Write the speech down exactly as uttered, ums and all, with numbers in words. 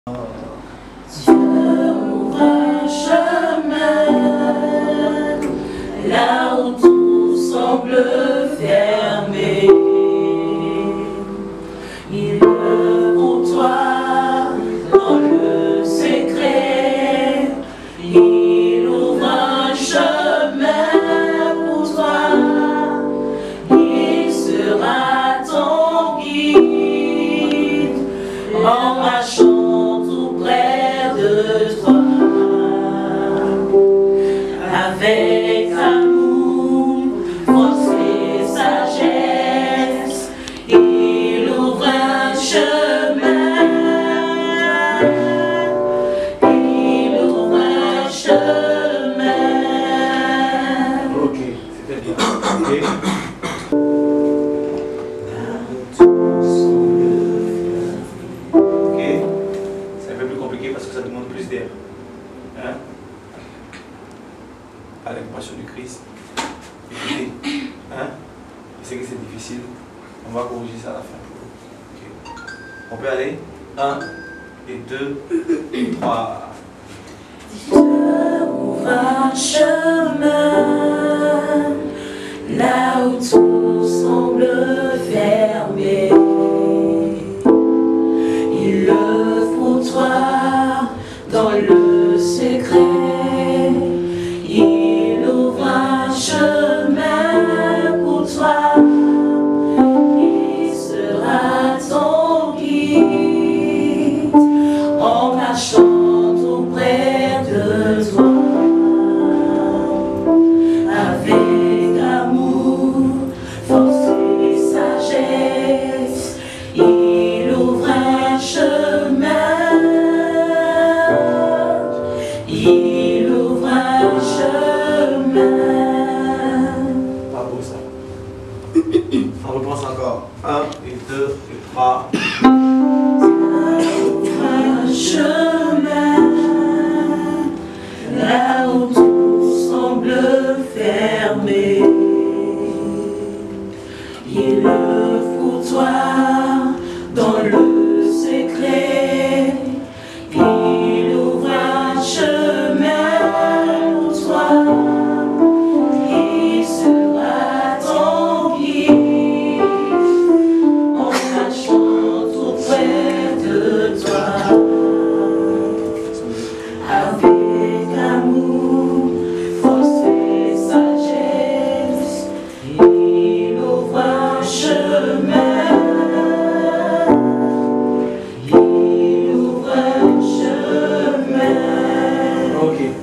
Dieu ouvre un chemin là où tout semble fermé. Il œuvre pour toi dans le secret. Il ouvre un chemin pour toi. Il sera ton guide en marchant tout près de toi. Avec amour, force et sagesse, il ouvre un chemin. Il ouvre un chemin. Ok, c'était bien. Ok. Ok. C'est un peu plus compliqué parce que ça demande plus d'air. Hein? À la compassion du Christ. Écoutez. Hein? Je sais que c'est difficile. On va corriger ça à la fin. Ok. On peut aller? Un, et deux, et trois. Dieu ouvre un chemin là où tout semble fermé. Il œuvre pour toi dans le secret. Il ouvre un chemin pour toi. Il sera ton guide en marchant tout près de toi. Avec amour, force et sagesse, il ouvre un chemin. Il ouvre un chemin. Pas beau ça. On repense encore. Un, et deux, et trois. Un chemin là où tout semble fermé. Il œuvre pour toi dans le secret. Il ouvre un chemin pour toi. Il sera ton guide en marchant tout près de toi. Avec amour, force et sagesse, il ouvre un chemin. Il ouvre un chemin. Ok.